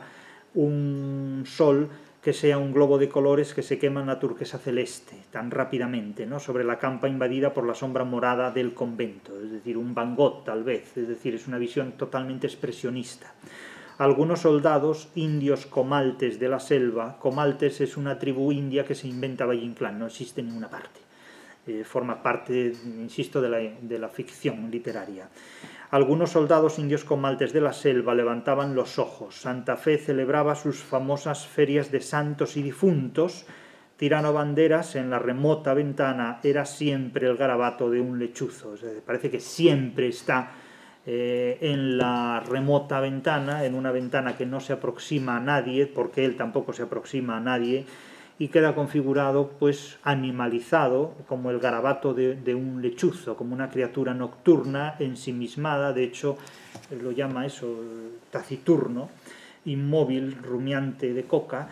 un sol que sea un globo de colores que se quema en la turquesa celeste tan rápidamente, ¿no?, sobre la campa invadida por la sombra morada del convento? Es decir, un Van Gogh tal vez, es decir, es una visión totalmente expresionista. Algunos soldados indios comaltes de la selva, comaltes es una tribu india que se inventa Valle Inclán, no existe en ninguna parte. Eh, forma parte, insisto, de la, de la ficción literaria. Algunos soldados indios comaltes de la selva levantaban los ojos. Santa Fe celebraba sus famosas ferias de santos y difuntos. Tirano Banderas, en la remota ventana, era siempre el garabato de un lechuzo. O sea, parece que siempre está eh, en la remota ventana, en una ventana que no se aproxima a nadie, porque él tampoco se aproxima a nadie, y queda configurado, pues, animalizado, como el garabato de, de un lechuzo, como una criatura nocturna, ensimismada, de hecho, lo llama eso, taciturno, inmóvil, rumiante de coca,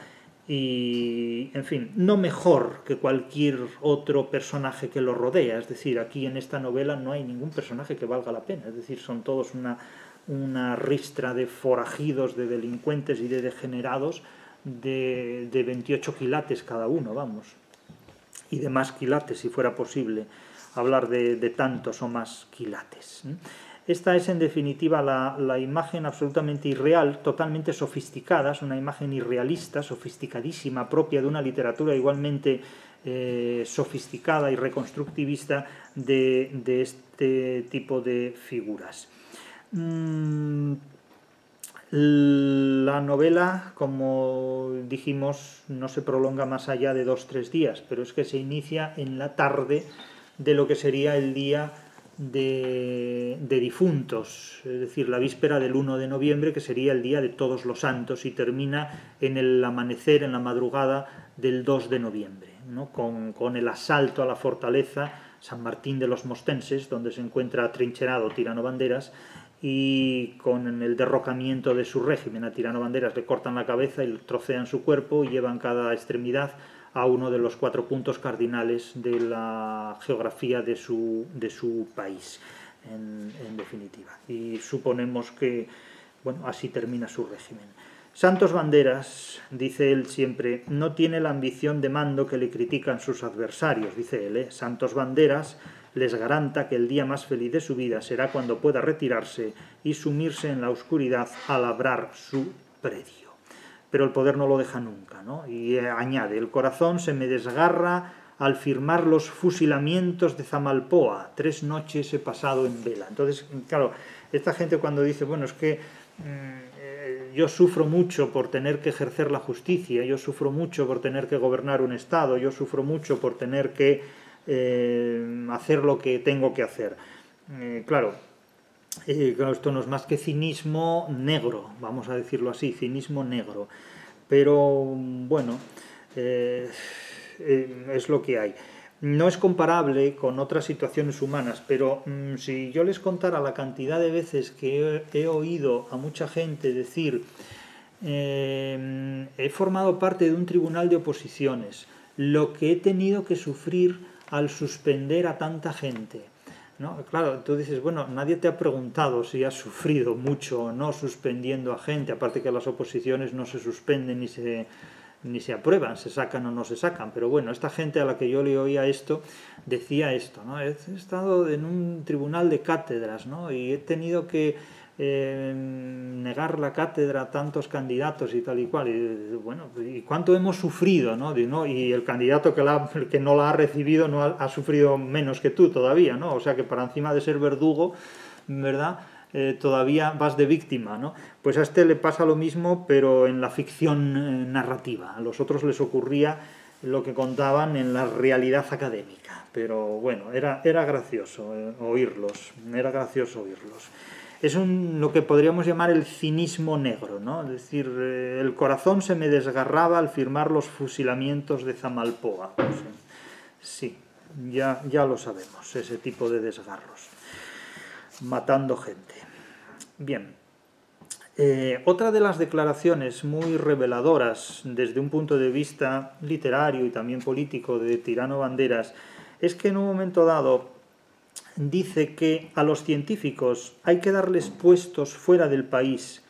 y, en fin, no mejor que cualquier otro personaje que lo rodea. Es decir, aquí en esta novela no hay ningún personaje que valga la pena, es decir, son todos una, una ristra de forajidos, de delincuentes y de degenerados, De, de veintiocho quilates cada uno, vamos, y de más quilates si fuera posible hablar de, de tantos o más quilates. Esta es en definitiva la, la imagen absolutamente irreal, totalmente sofisticada, es una imagen irrealista, sofisticadísima, propia de una literatura igualmente eh, sofisticada y reconstructivista de, de este tipo de figuras. Mm, La novela, como dijimos, no se prolonga más allá de dos o tres días, pero es que se inicia en la tarde de lo que sería el día de, de difuntos, es decir, la víspera del uno de noviembre, que sería el día de Todos los Santos, y termina en el amanecer, en la madrugada del dos de noviembre, ¿no?, con, con el asalto a la fortaleza San Martín de los Mostenses, donde se encuentra atrincherado Tirano Banderas, y con el derrocamiento de su régimen. A Tirano Banderas le cortan la cabeza y trocean su cuerpo y llevan cada extremidad a uno de los cuatro puntos cardinales de la geografía de su, de su país, en, en definitiva. Y suponemos que, bueno, así termina su régimen. Santos Banderas, dice él siempre, no tiene la ambición de mando que le critican sus adversarios, dice él, ¿eh? Santos Banderas les garanta que el día más feliz de su vida será cuando pueda retirarse y sumirse en la oscuridad a labrar su predio. Pero el poder no lo deja nunca, ¿no? Y eh, añade, el corazón se me desgarra al firmar los fusilamientos de Zamalpoa, tres noches he pasado en vela. Entonces, claro, esta gente cuando dice, bueno, es que mmm, yo sufro mucho por tener que ejercer la justicia, yo sufro mucho por tener que gobernar un Estado, yo sufro mucho por tener que eh, hacer lo que tengo que hacer. Eh, claro, eh, claro, esto no es más que cinismo negro, vamos a decirlo así, cinismo negro. Pero, bueno, eh, eh, es lo que hay. No es comparable con otras situaciones humanas, pero mmm, si yo les contara la cantidad de veces que he, he oído a mucha gente decir eh, he formado parte de un tribunal de oposiciones, lo que he tenido que sufrir al suspender a tanta gente, ¿no? Claro, tú dices, bueno, nadie te ha preguntado si has sufrido mucho o no suspendiendo a gente, aparte que las oposiciones no se suspenden ni se, ni se aprueban, se sacan o no se sacan, pero bueno, esta gente a la que yo le oía esto, decía esto, ¿no? He estado en un tribunal de cátedras, ¿no? Y he tenido que eh, negar la cátedra a tantos candidatos y tal y cual, y bueno, ¿y cuánto hemos sufrido, ¿no? Y el candidato que, la, que no la ha recibido no ha, ha sufrido menos que tú todavía, ¿no? O sea que para encima de ser verdugo, ¿verdad?, Eh, todavía vas de víctima, ¿no? Pues a este le pasa lo mismo, pero en la ficción eh, narrativa. A los otros les ocurría lo que contaban en la realidad académica, pero bueno, era, era gracioso eh, oírlos, era gracioso oírlos. Es un, lo que podríamos llamar el cinismo negro, ¿no? Es decir, eh, el corazón se me desgarraba al firmar los fusilamientos de Zamalpoa. O sea, sí, ya, ya lo sabemos, ese tipo de desgarros. Matando gente. Bien. Eh, otra de las declaraciones muy reveladoras desde un punto de vista literario y también político de Tirano Banderas es que en un momento dado dice que a los científicos hay que darles puestos fuera del país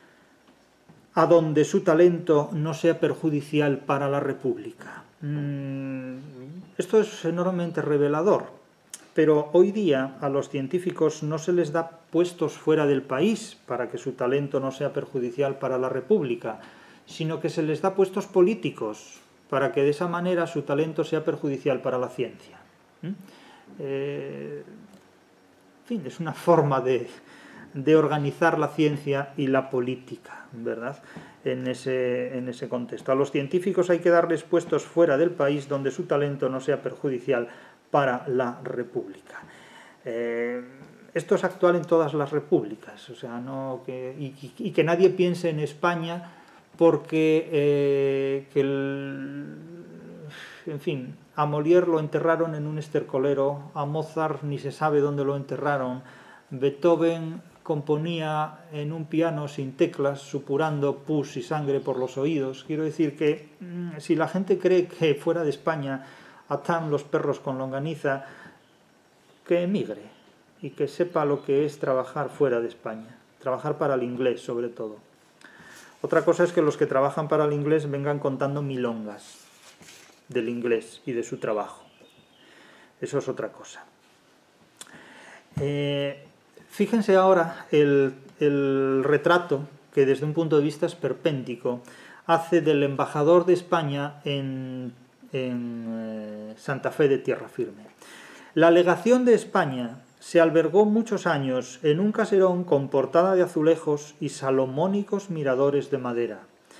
a donde su talento no sea perjudicial para la República. Mm, esto es enormemente revelador. Pero hoy día a los científicos no se les da puestos fuera del país para que su talento no sea perjudicial para la República, sino que se les da puestos políticos para que de esa manera su talento sea perjudicial para la ciencia. ¿Mm? Eh, en fin, es una forma de, de organizar la ciencia y la política, ¿verdad?, en ese, en ese contexto. A los científicos hay que darles puestos fuera del país donde su talento no sea perjudicial para la República. Eh, esto es actual en todas las repúblicas, o sea, no que, y, y que nadie piense en España porque eh, que el, en fin, a Molière lo enterraron en un estercolero, a Mozart ni se sabe dónde lo enterraron, Beethoven componía en un piano sin teclas, supurando pus y sangre por los oídos. Quiero decir que mmm, si la gente cree que fuera de España atan los perros con longaniza, que emigre y que sepa lo que es trabajar fuera de España, trabajar para el inglés sobre todo. Otra cosa es que los que trabajan para el inglés vengan contando milongas del inglés y de su trabajo. Eso es otra cosa. Eh, fíjense ahora el, el retrato que desde un punto de vista esperpéntico hace del embajador de España en en eh, Santa Fe de Tierra Firme. La legación de España se albergó muchos años en un caserón con portada de azulejos y salomónicos miradores de madera,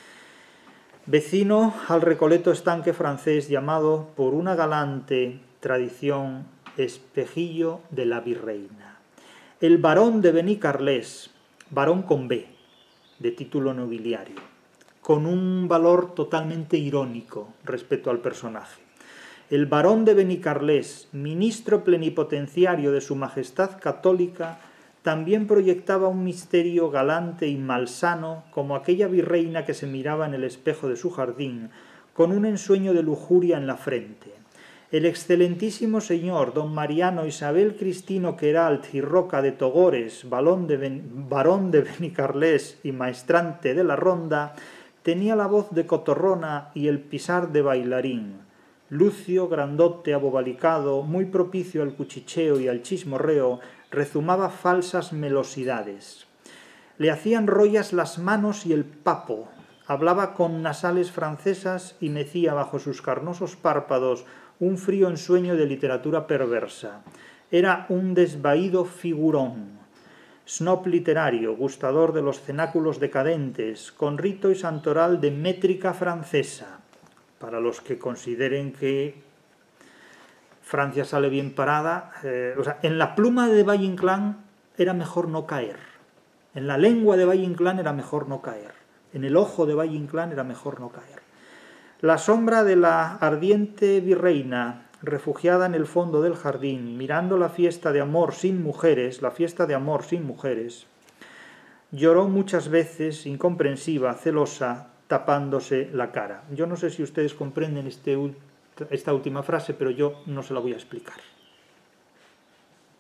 vecino al recoleto estanque francés llamado por una galante tradición Espejillo de la Virreina. El barón de Benicarlés, barón con B, de título nobiliario, con un valor totalmente irónico respecto al personaje. El barón de Benicarlés, ministro plenipotenciario de su Majestad Católica, también proyectaba un misterio galante y malsano como aquella virreina que se miraba en el espejo de su jardín, con un ensueño de lujuria en la frente. El excelentísimo señor don Mariano Isabel Cristino Queralt y Roca de Togores, barón de, ben, barón de Benicarlés y maestrante de la ronda, tenía la voz de cotorrona y el pisar de bailarín. Lucio, grandote, abobalicado, muy propicio al cuchicheo y al chismorreo, rezumaba falsas melosidades. Le hacían rollas las manos y el papo, hablaba con nasales francesas y mecía bajo sus carnosos párpados un frío ensueño de literatura perversa. Era un desvaído figurón. Snob literario, gustador de los cenáculos decadentes, con rito y santoral de métrica francesa. Para los que consideren que Francia sale bien parada, eh, o sea, en la pluma de Valle Inclán era mejor no caer. En la lengua de Valle Inclán era mejor no caer. En el ojo de Valle Inclán era mejor no caer. La sombra de la ardiente virreina, refugiada en el fondo del jardín, mirando la fiesta de amor sin mujeres, la fiesta de amor sin mujeres, lloró muchas veces, incomprensiva, celosa, tapándose la cara. Yo no sé si ustedes comprenden este, esta última frase, pero yo no se la voy a explicar.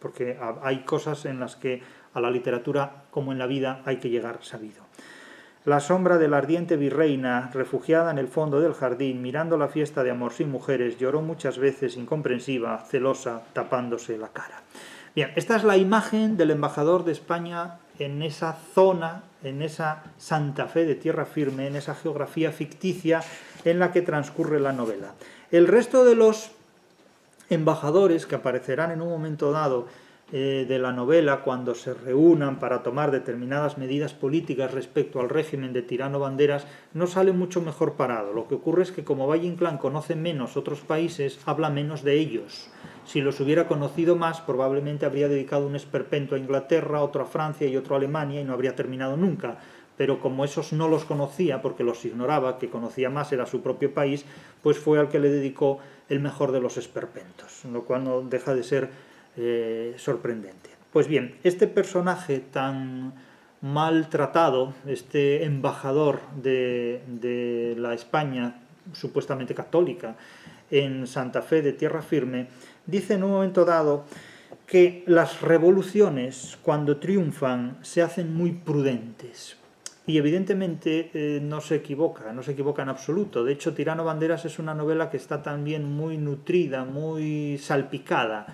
porque hay cosas en las que a la literatura, como en la vida, hay que llegar sabido. La sombra de la ardiente virreina, refugiada en el fondo del jardín, mirando la fiesta de amor sin mujeres, lloró muchas veces, incomprensiva, celosa, tapándose la cara. Bien, esta es la imagen del embajador de España en esa zona, en esa Santa Fe de tierra firme, en esa geografía ficticia en la que transcurre la novela. El resto de los embajadores que aparecerán en un momento dado eh, de la novela, cuando se reúnan para tomar determinadas medidas políticas respecto al régimen de Tirano Banderas, no sale mucho mejor parado. Lo que ocurre es que como Valle Inclán conoce menos otros países, habla menos de ellos. Si los hubiera conocido más, probablemente habría dedicado un esperpento a Inglaterra, otro a Francia y otro a Alemania, y no habría terminado nunca. Pero como esos no los conocía, porque los ignoraba, que conocía más era su propio país, pues fue al que le dedicó el mejor de los esperpentos, lo cual no deja de ser eh, sorprendente. Pues bien, este personaje tan maltratado, este embajador de, de la España supuestamente católica en Santa Fe de tierra firme, dice en un momento dado que las revoluciones, cuando triunfan, se hacen muy prudentes. Y evidentemente eh, no se equivoca, no se equivoca en absoluto. De hecho, Tirano Banderas es una novela que está también muy nutrida, muy salpicada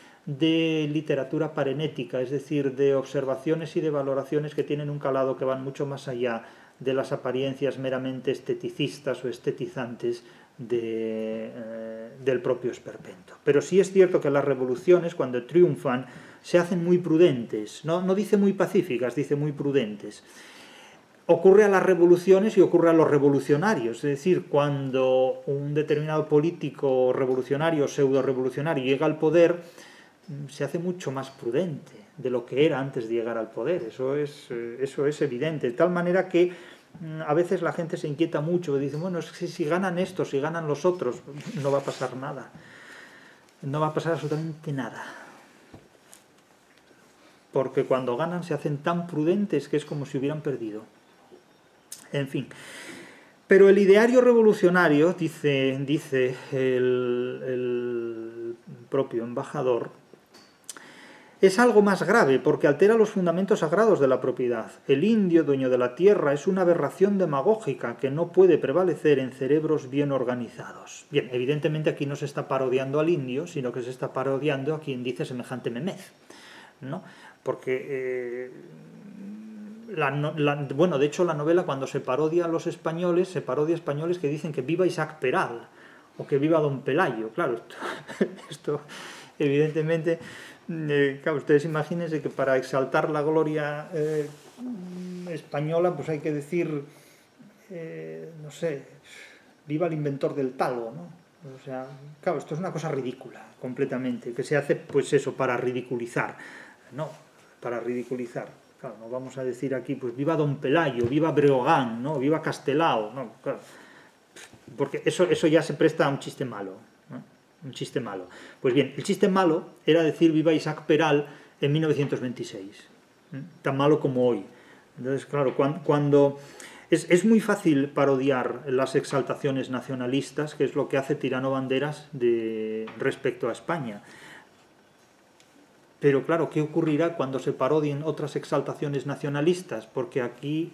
de literatura parenética, es decir, de observaciones y de valoraciones que tienen un calado que van mucho más allá de las apariencias meramente esteticistas o estetizantes de, eh, del propio esperpento. Pero sí es cierto que las revoluciones, cuando triunfan, se hacen muy prudentes, no, no dice muy pacíficas, dice muy prudentes. Ocurre a las revoluciones y ocurre a los revolucionarios, es decir, cuando un determinado político revolucionario o pseudo-revolucionario llega al poder, se hace mucho más prudente de lo que era antes de llegar al poder, eso es, eso es evidente, de tal manera que a veces la gente se inquieta mucho, dice, bueno, es que si ganan estos, si ganan los otros, no va a pasar nada, no va a pasar absolutamente nada. Porque cuando ganan se hacen tan prudentes que es como si hubieran perdido. En fin, pero el ideario revolucionario, dice, dice el, el propio embajador, es algo más grave porque altera los fundamentos sagrados de la propiedad. El indio, dueño de la tierra, es una aberración demagógica que no puede prevalecer en cerebros bien organizados. Bien, evidentemente aquí no se está parodiando al indio, sino que se está parodiando a quien dice semejante memez, ¿no? Porque... Eh, La, la, bueno, de hecho la novela cuando se parodia a los españoles, se parodia a españoles que dicen que viva Isaac Peral o que viva Don Pelayo. Claro, esto, esto evidentemente, eh, claro, ustedes imagínense que para exaltar la gloria eh, española pues hay que decir, eh, no sé, viva el inventor del talgo, ¿no? O sea, claro, esto es una cosa ridícula, completamente, que se hace pues eso, para ridiculizar, ¿no? Para ridiculizar. Claro, no vamos a decir aquí, pues viva Don Pelayo, viva Breogán, ¿no? Viva Castelao, no, claro, porque eso, eso ya se presta a un chiste malo, ¿no? Un chiste malo. Pues bien, el chiste malo era decir viva Isaac Peral en mil novecientos veintiséis, ¿eh? Tan malo como hoy. Entonces, claro, cuando... cuando es, es muy fácil parodiar las exaltaciones nacionalistas, que es lo que hace Tirano Banderas de, respecto a España. Pero claro, ¿qué ocurrirá cuando se parodien otras exaltaciones nacionalistas? Porque aquí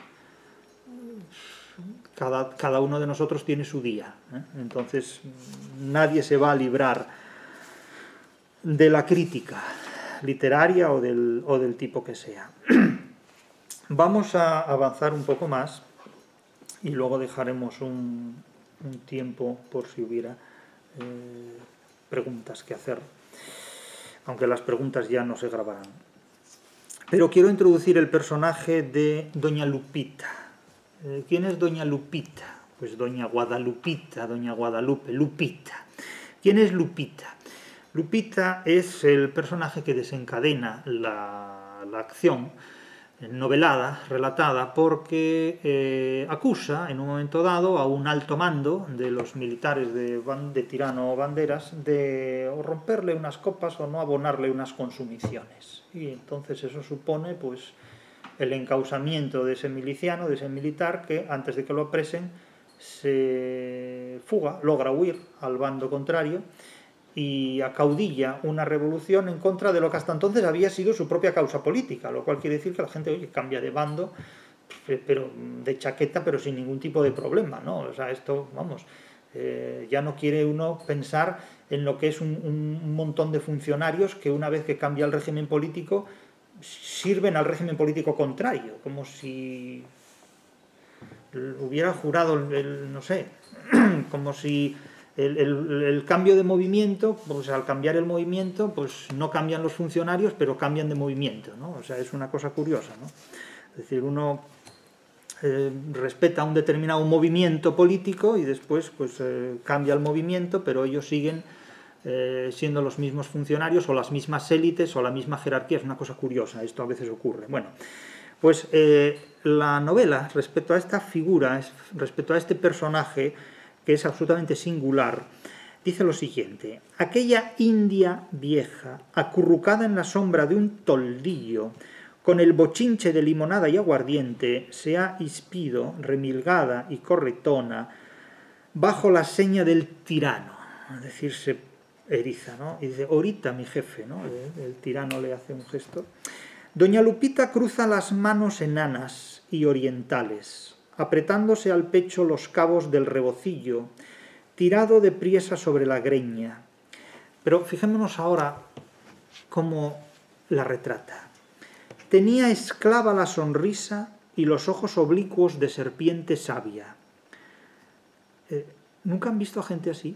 cada, cada uno de nosotros tiene su día, ¿eh? Entonces nadie se va a librar de la crítica literaria o del, o del tipo que sea. Vamos a avanzar un poco más y luego dejaremos un, un tiempo por si hubiera eh, preguntas que hacer, aunque las preguntas ya no se grabarán. Pero quiero introducir el personaje de Doña Lupita. ¿Quién es Doña Lupita? Pues Doña Guadalupita, Doña Guadalupe, Lupita. ¿Quién es Lupita? Lupita es el personaje que desencadena la, la acción novelada, relatada, porque eh, acusa en un momento dado a un alto mando de los militares de, de Tirano Banderas de o romperle unas copas o no abonarle unas consumiciones. Y entonces eso supone pues el encausamiento de ese miliciano, de ese militar, que antes de que lo apresen se fuga, logra huir al bando contrario y acaudilla una revolución en contra de lo que hasta entonces había sido su propia causa política, lo cual quiere decir que la gente, oye, cambia de bando, pero de chaqueta, pero sin ningún tipo de problema, ¿no? O sea, esto, vamos, eh, ya no quiere uno pensar en lo que es un, un montón de funcionarios que una vez que cambia el régimen político sirven al régimen político contrario, como si hubiera jurado, el, el, no sé, como si el, el, el cambio de movimiento, pues al cambiar el movimiento, pues no cambian los funcionarios, pero cambian de movimiento, ¿no? O sea, es una cosa curiosa, ¿no? Es decir, uno eh, respeta un determinado movimiento político y después pues eh, cambia el movimiento, pero ellos siguen eh, siendo los mismos funcionarios o las mismas élites o la misma jerarquía. Es una cosa curiosa, esto a veces ocurre. Bueno, pues eh, la novela, respecto a esta figura, respecto a este personaje, que es absolutamente singular, dice lo siguiente: aquella India vieja, acurrucada en la sombra de un toldillo, con el bochinche de limonada y aguardiente, se ha hispido, remilgada y corretona, bajo la seña del tirano. Es decir, se eriza, ¿no? Y dice, ahorita mi jefe, ¿no? El, el tirano le hace un gesto. Doña Lupita cruza las manos enanas y orientales, apretándose al pecho los cabos del rebocillo, tirado de priesa sobre la greña. Pero fijémonos ahora cómo la retrata. Tenía esclava la sonrisa y los ojos oblicuos de serpiente sabia. Eh, ¿Nunca han visto a gente así?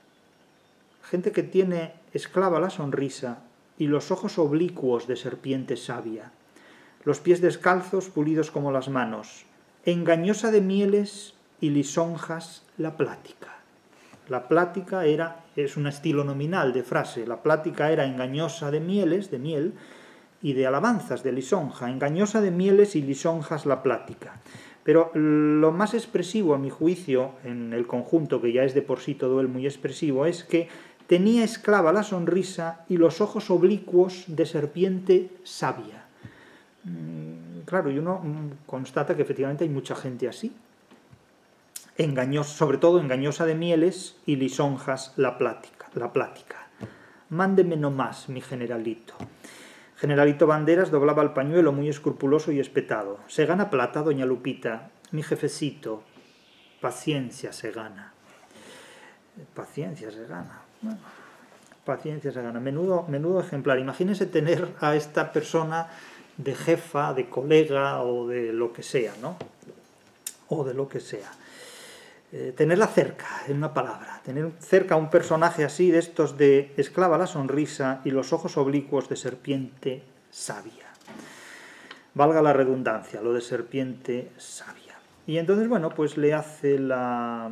Gente que tiene esclava la sonrisa y los ojos oblicuos de serpiente sabia, los pies descalzos pulidos como las manos, engañosa de mieles y lisonjas la plática. La plática era, es un estilo nominal de frase, la plática era engañosa de mieles, de miel, y de alabanzas, de lisonja, engañosa de mieles y lisonjas la plática. Pero lo más expresivo, a mi juicio, en el conjunto, que ya es de por sí todo él muy expresivo, es que tenía esclava la sonrisa y los ojos oblicuos de serpiente sabia. Claro, y uno constata que efectivamente hay mucha gente así. Engañosa, sobre todo engañosa de mieles y lisonjas la plática. La plática. Mándeme no más, mi generalito. Generalito Banderas doblaba el pañuelo muy escrupuloso y espetado. Se gana plata, doña Lupita. Mi jefecito. Paciencia se gana. Paciencia se gana. Bueno, paciencia se gana. Menudo, menudo ejemplar. Imagínense tener a esta persona de jefa, de colega o de lo que sea, ¿no? O de lo que sea. Eh, tenerla cerca, en una palabra. Tener cerca a un personaje así, de estos de esclava la sonrisa y los ojos oblicuos de serpiente sabia. Valga la redundancia, lo de serpiente sabia. Y entonces, bueno, pues le hace la...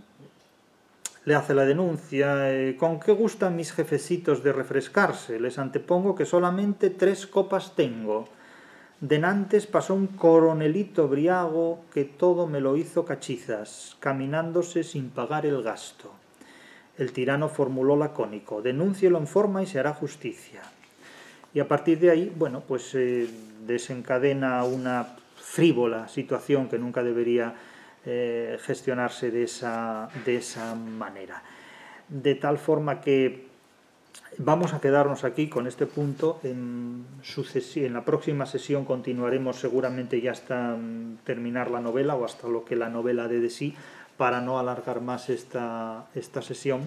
Le hace la denuncia. Eh, ¿Con qué gustan mis jefecitos de refrescarse? Les antepongo que solamente tres copas tengo. Denantes pasó un coronelito briago que todo me lo hizo cachizas, caminándose sin pagar el gasto. El tirano formuló lacónico: denúncielo en forma y se hará justicia. Y a partir de ahí, bueno, pues eh, desencadena una frívola situación que nunca debería eh, gestionarse de esa, de esa manera. De tal forma que vamos a quedarnos aquí con este punto. En, en la próxima sesión continuaremos seguramente ya hasta terminar la novela o hasta lo que la novela dé de sí, para no alargar más esta, esta sesión.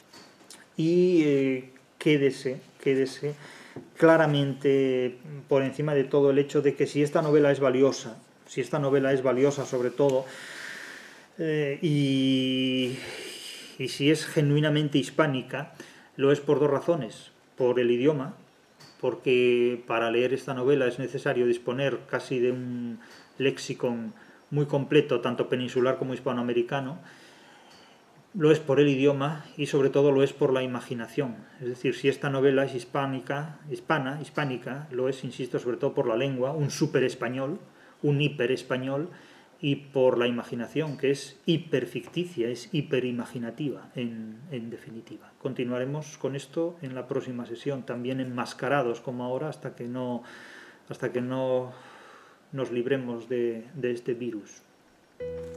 Y eh, quédese, quédese claramente por encima de todo el hecho de que si esta novela es valiosa, si esta novela es valiosa sobre todo, eh, y, y si es genuinamente hispánica, lo es por dos razones. Por el idioma, porque para leer esta novela es necesario disponer casi de un léxico muy completo, tanto peninsular como hispanoamericano. Lo es por el idioma y sobre todo lo es por la imaginación. Es decir, si esta novela es hispánica, hispana, hispánica, lo es, insisto, sobre todo por la lengua, un súper español, un hiper español, y por la imaginación, que es hiperficticia, es hiperimaginativa, en, en definitiva. Continuaremos con esto en la próxima sesión, también enmascarados como ahora, hasta que no, hasta que no nos libremos de, de este virus.